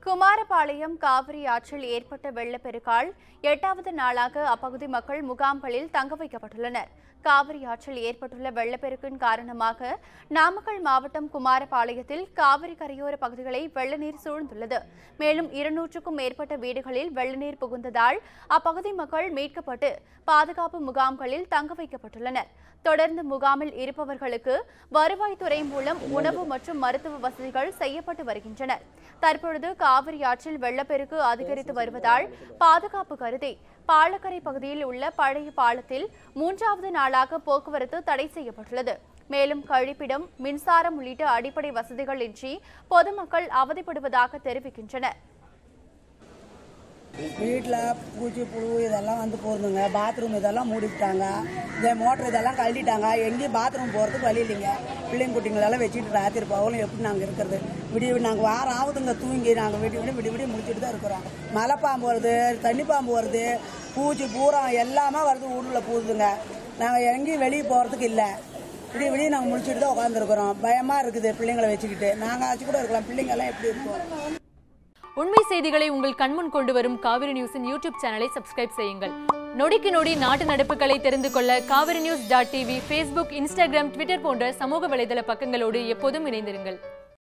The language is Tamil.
குமாரபாளையம் காவிரி ஆற்றில் ஏற்பட்ட வெள்ளப்பெருக்கால் 8வது நாளாக அப்பகுதி மக்கள் முகாம்களில் தங்க வைக்கப்பட்டுள்ளனர். காவிரி ஆற்றில் ஏற்பட்டுள்ள வெள்ளப்பெருக்கின் காரணமாக நாமக்கல் மாவட்டம் குமாரபாளையத்தில் காவிரி கரையோர பகுதிகளை வெள்ளநீர் சூழ்ந்துள்ளது. மேலும் 200க்கும் மேற்பட்ட வீடுகளில் வெள்ளநீர் புகுந்ததால் அப்பகுதி மக்கள் மீட்கப்பட்டு பாதுகாப்பு முகாம்களில் தங்க வைக்கப்பட்டுள்ளனர். தொடர்ந்து முகாமில் இருப்பவர்களுக்கு வருவாய்த்துறை மூலம் உணவு மற்றும் மருத்துவ வசதிகள் செய்யப்பட்டு வருகின்றன. தற்பொழுது காவிரி ஆற்றில் வெள்ளப்பெருக்கு அதிகரித்து வருவதால் பாதுகாப்பு கருதி பாலக்கரை பகுதியில் உள்ள பழைய பாலத்தில் 3வது நாளாக போக்குவரத்து தடை செய்யப்பட்டுள்ளது. மேலும் கழிப்பிடம், மின்சாரம் உள்ளிட்ட அடிப்படை வசதிகள் இன்றி பொதுமக்கள் அவதிப்படுவதாக தெரிவிக்கின்றனர். வீட்டில் பூச்சி புழு இதெல்லாம் வந்து போகுதுங்க. பாத்ரூம் இதெல்லாம் மூடிவிட்டாங்க. இந்த மோட்டர் இதெல்லாம் கழட்டிட்டாங்க. எங்கேயும் பாத்ரூம் போகிறதுக்கு வழி இல்லைங்க. பிள்ளைங்க குட்டிங்களெல்லாம் வச்சுட்டு ராத்திரி பகலும் எப்படி நாங்கள் இருக்கிறது? விடிய நாங்கள் வாரம் ஆகுதுங்க தூங்கி. நாங்கள் விடிய முடிச்சுட்டு தான் இருக்கிறோம். மலைப்பாம்பு வருது, தண்ணி பாம்பு வருது, பூச்சி பூரா எல்லாமே வருது. ஊரில் பூதுங்க. நாங்கள் எங்கேயும் வெளியே போகிறதுக்கு இல்லை. விடிய நாங்கள் முடிச்சுட்டு தான் உட்காந்துருக்குறோம். பயமாக இருக்குது பிள்ளைங்களை வச்சுக்கிட்டு. நாங்கள் ஆச்சு கூட இருக்கலாம். பிள்ளைங்கெல்லாம் எப்படி இருக்கும்? உண்மை செய்திகளை உங்கள் கண்முன் கொண்டு வரும் காவிரி நியூஸின் யூடியூப் சேனலை சப்ஸ்கிரைப் செய்யுங்கள். நொடிக்கு நொடி நாட்டு நடப்புகளை தெரிந்து கொள்ள kaverinews.tv, Facebook, Instagram, Twitter போன்ற சமூக வலைதள பக்கங்களோடு எப்போதும் இணைந்திருங்கள்.